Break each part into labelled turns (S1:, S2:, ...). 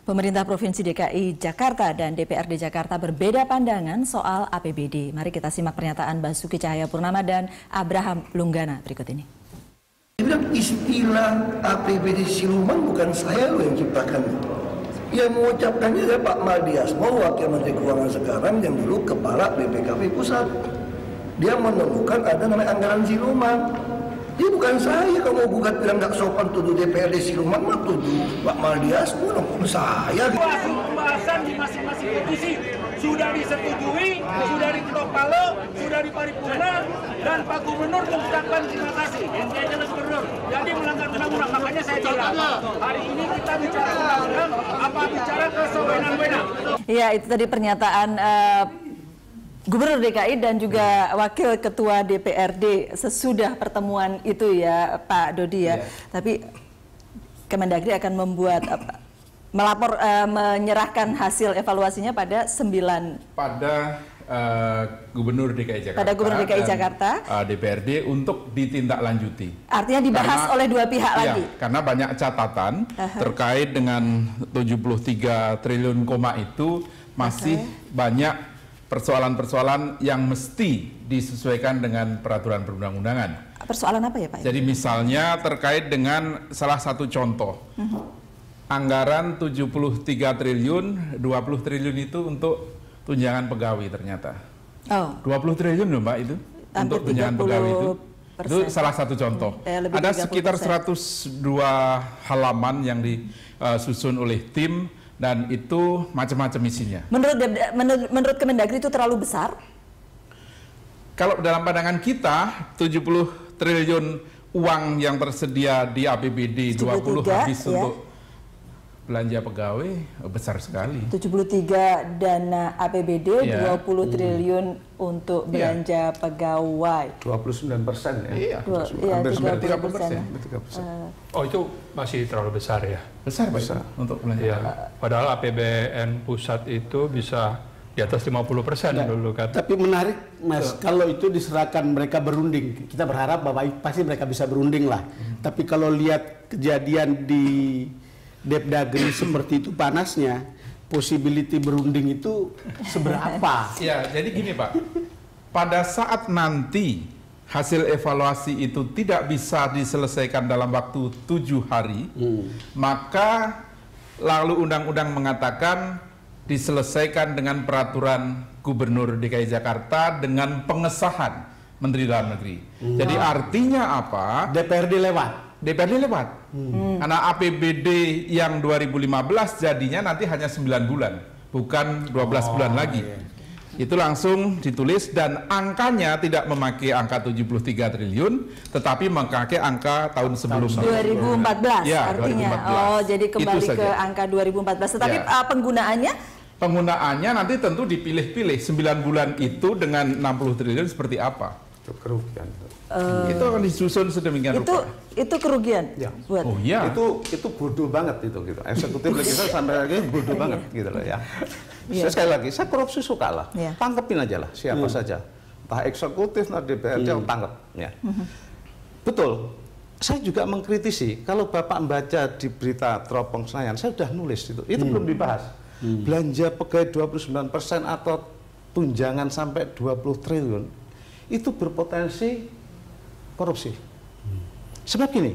S1: Pemerintah Provinsi DKI Jakarta dan DPRD Jakarta berbeda pandangan soal APBD. Mari kita simak pernyataan Basuki Cahayapurnama dan Abraham Lunggana berikut ini.
S2: Dia bilang istilah APBD siluman bukan saya loh yang ciptakan. Yang mengucapkannya adalah Pak Madiasmo, Wakil Menteri Keuangan sekarang yang dulu Kepala BPKP Pusat. Dia menemukan ada namanya anggaran siluman. Dia bukan saya, kalau mau gugat bilang nggak sopan tuduh DPRD siluman, mah tuduh Pak Madiasmo, bukan saya.
S3: Pembahasan di masing-masing komisi sudah disetujui, sudah diketok palu, sudah di paripurna, dan Pak Gubernur mengucapkan terima kasih. Jadi melanggar undang-undang, makanya saya bilang hari ini kita bicara undang-undang, apa bicara kesewenang-wenang.
S1: Ya, itu tadi pernyataan Gubernur DKI dan juga Wakil Ketua DPRD sesudah pertemuan itu ya Pak Dodi ya. Tapi Kemendagri akan membuat menyerahkan hasil evaluasinya pada
S4: Gubernur DKI Jakarta.
S1: Pada Gubernur DKI Jakarta.
S4: DPRD untuk ditindaklanjuti.
S1: Artinya dibahas oleh dua pihak lagi.
S4: Karena banyak catatan terkait dengan 73 triliun koma itu masih banyak persoalan-persoalan yang mesti disesuaikan dengan peraturan perundang-undangan.
S1: Persoalan apa ya Pak?
S4: Jadi misalnya terkait dengan salah satu contoh, anggaran 73 triliun, 20 triliun itu untuk tunjangan pegawai ternyata. 20 triliun loh Mbak itu, untuk tunjangan pegawai itu. Itu salah satu contoh. Ada sekitar 102 halaman yang disusun oleh tim, dan itu macam-macam isinya.
S1: Menurut Kemendagri itu terlalu besar?
S4: Kalau dalam pandangan kita, 70 triliun uang yang tersedia di APBD, 20 habis untuk belanja pegawai, besar sekali. 73
S1: dana APBD, 20 triliun untuk belanja pegawai.
S5: 29% ya?
S4: Iya,
S5: hampir
S4: 30%.
S6: Oh, itu masih terlalu besar ya?
S4: Besar untuk belanja.
S6: Ya, padahal APBN pusat itu bisa di atas 50% dulu kan.
S5: Tapi menarik Mas, kalau itu diserahkan mereka berunding, kita berharap bahwa pasti mereka bisa berunding lah. Tapi kalau lihat kejadian di Depdagri seperti itu panasnya, possibility berunding itu seberapa?
S4: Ya, jadi gini Pak, pada saat nanti hasil evaluasi itu tidak bisa diselesaikan dalam waktu 7 hari, maka lalu undang-undang mengatakan diselesaikan dengan peraturan Gubernur DKI Jakarta dengan pengesahan Menteri Dalam Negeri. Jadi artinya apa?
S5: DPRD lewat.
S4: DPRD lewat. Karena APBD yang 2015 jadinya nanti hanya 9 bulan, bukan 12 bulan lagi. Itu langsung ditulis dan angkanya tidak memakai angka 73 triliun, tetapi memakai angka tahun sebelumnya.
S1: 2014
S4: ya,
S1: artinya.
S4: 2014.
S1: Oh, jadi kembali ke angka 2014. Tetapi penggunaannya? Penggunaannya
S4: nanti tentu dipilih-pilih 9 bulan itu dengan 60 triliun seperti apa.
S5: Itu kerugian.
S4: Itu akan disusun sedemikian rupa.
S1: Itu kerugian.
S5: Ya.
S1: Buat.
S4: Oh iya.
S5: Itu bodoh banget itu gitu. Eksekutif kita sampai lagi bodoh banget gitu loh ya. Saya sekali lagi, saya korupsi suka lah. Tangkepin aja lah siapa saja. Entah eksekutif, entah DPRD, tangkep. Ya. Betul. Saya juga mengkritisi kalau Bapak membaca di berita Teropong Senayan, saya sudah nulis itu. Itu belum dibahas. Belanja pegawai 29% atau tunjangan sampai 20 triliun itu berpotensi korupsi. Sebab gini,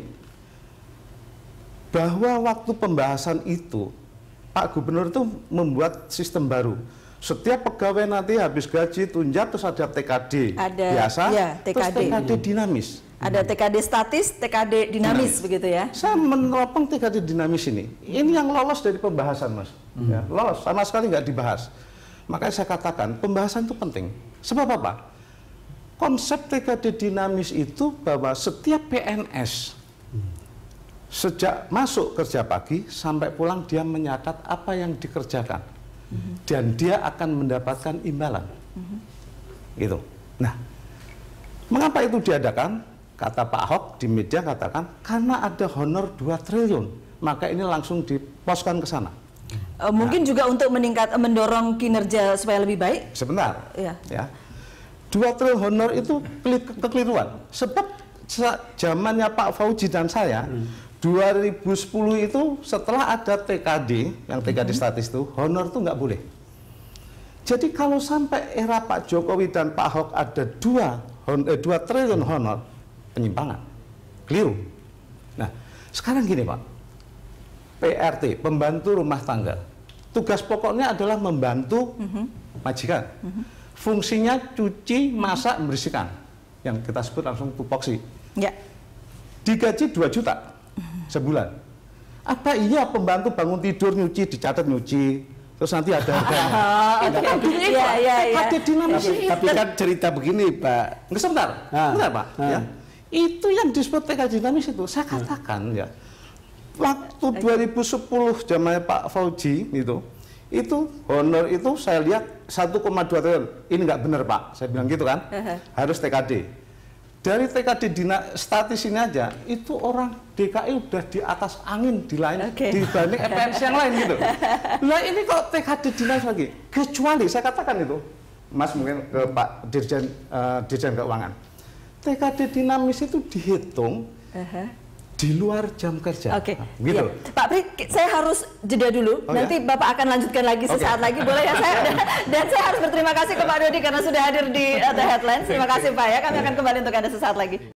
S5: bahwa waktu pembahasan itu Pak Gubernur itu membuat sistem baru. Setiap pegawai nanti habis gaji tunjangan terus ada TKD biasa, terus TKD dinamis.
S1: Ada TKD statis, TKD dinamis begitu ya?
S5: Saya meneropong TKD dinamis ini. Ini yang lolos dari pembahasan Mas. Ya, lolos, sama sekali nggak dibahas. Makanya saya katakan pembahasan itu penting. Sebab apa? Konsep TKD dinamis itu bahwa setiap PNS sejak masuk kerja pagi sampai pulang dia menyatat apa yang dikerjakan dan dia akan mendapatkan imbalan. Gitu. Nah, mengapa itu diadakan? Kata Pak Ahok di media katakan karena ada honor 2 triliun, maka ini langsung diposkan ke sana.
S1: Mungkin juga untuk mendorong kinerja supaya lebih baik.
S5: Sebentar. Ya. 2 triliun honor itu kekeliruan. Sebab zamannya Pak Fauji dan saya, 2 2010 itu setelah ada TKD, yang TKD statis itu, honor itu nggak boleh. Jadi kalau sampai era Pak Jokowi dan Pak Ahok ada 2 triliun honor, penyimpangan, keliru. Nah, sekarang gini Pak, PRT, pembantu rumah tangga, tugas pokoknya adalah membantu majikan. Fungsinya cuci, masak, membersihkan, yang kita sebut langsung tupoksi.
S1: Ya. Digaji
S5: 2 juta sebulan. Apa iya pembantu bangun tidur nyuci, dicatat nyuci, terus nanti ada harganya? Itu kan TKD dinamis itu.
S7: Tapi kan cerita begini Pak.
S5: Sebentar, benar Pak. Ya. Itu yang disebut TKD dinamis itu. Saya katakan ya, waktu 2010 zamannya Pak Fauji itu honor itu saya lihat 1,2 triliun. Ini nggak benar Pak, saya bilang gitu kan. Harus TKD. Dari TKD statis ini aja, itu orang DKI udah di atas angin di lain dibanding FPNS yang lain gitu. Nah ini kok TKD dinamis lagi? Kecuali saya katakan itu, Mas mungkin ke Pak Dirjen Keuangan. TKD dinamis itu dihitung di luar jam kerja.
S1: Oke.
S5: Gitu.
S1: Ya. Pak Pri, saya harus jeda dulu. Nanti Bapak akan lanjutkan lagi sesaat lagi, boleh ya saya? Dan saya harus berterima kasih ke Pak Dodi karena sudah hadir di The Headlines. Terima kasih Pak ya. Kami akan kembali untuk Anda sesaat lagi.